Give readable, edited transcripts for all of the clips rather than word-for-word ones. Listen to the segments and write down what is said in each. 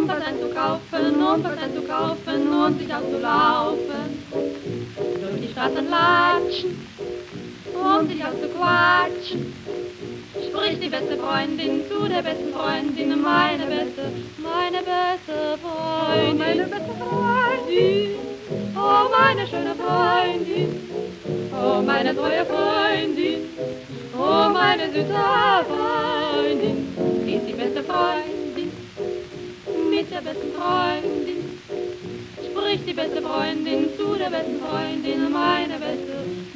was einzukaufen und was einzukaufen und sich auszulaufen. Durch die Straßen latschen und sich auszuquatschen. Spricht die beste Freundin zu der besten Freundin, meine beste Freundin. Oh, meine beste Freundin, oh, meine schöne Freundin, oh, meine treue Freundin, oh, meine süße Freundin. Sie ist die beste Freundin mit der besten Freundin. Spricht die beste Freundin zu der besten Freundin, meine beste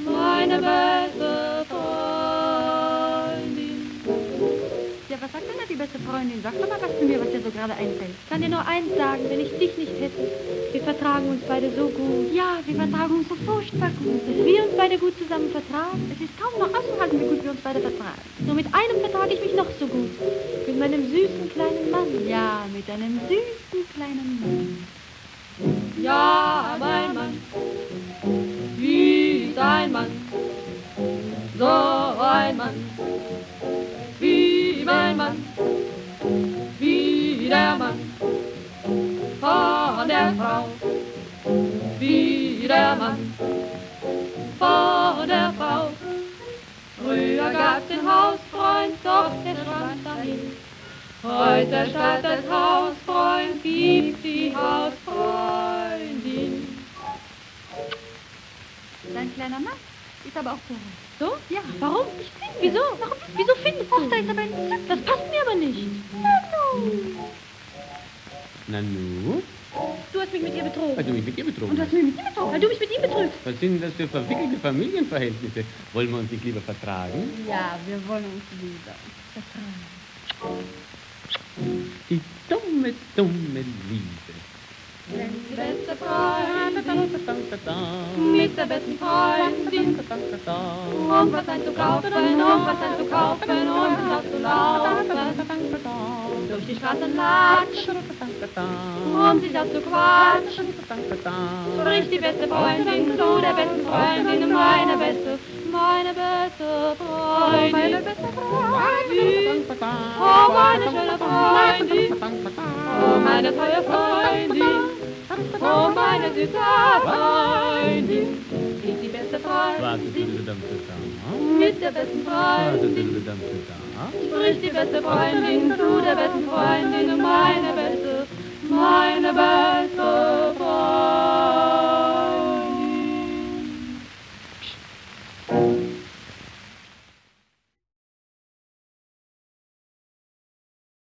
Freundin. Ja, was sagt denn da die beste Freundin? Sag doch mal was zu mir, was dir so gerade einfällt. Ich kann dir nur eins sagen, wenn ich dich nicht hätte. Wir vertragen uns beide so gut. Ja, wir vertragen uns so furchtbar gut. Dass wir uns beide gut zusammen vertragen. Es ist kaum noch auszuhalten, wie gut wir uns beide vertragen. Nur mit einem vertrage ich mich noch so gut. Mit meinem süßen kleinen Mann. Ja, mit einem süßen kleinen Mann. Ja, mein Mann, wie ist ein Mann, so ein Mann, wie mein Mann, wie der Mann von der Frau, wie der Mann von der Frau. Früher gab's den Hausfreund, doch der schwand dahin. Heute statt des Hausfreund gibt die Hausfreundin. Dein kleiner Mann ist aber auch verrückt. So? Ja. Warum? Ich finde. Wieso? Wieso findest du? Ach, da ist aber ein Zück. Das passt mir aber nicht. Nanu? Du hast mich mit ihr betrogen. Weil du mich mit ihr betrogen Und du hast mich mit ihm betrogen. Weil du mich mit ihm betrügst. Was sind das für verwickelte Familienverhältnisse? Wollen wir uns nicht lieber vertragen? Ja, wir wollen uns wieder vertragen. Die dumme, dumme Liebe. Wenn die beste Freundin mit der besten Freundin und was einzukaufen und was einzukaufen und sich auszulaufen. Durch die Straßen latschen und sich auszuquatschen. Spricht die beste Freundin zu der besten Freundin, meine beste Freundin. Oh, meine schöne Freundin, oh, meine treue Freundin, oh, meine süße Freundin. Sie ist die beste Freundin mit der besten Freundin. Spricht die beste Freundin zu der besten Freundin, meine beste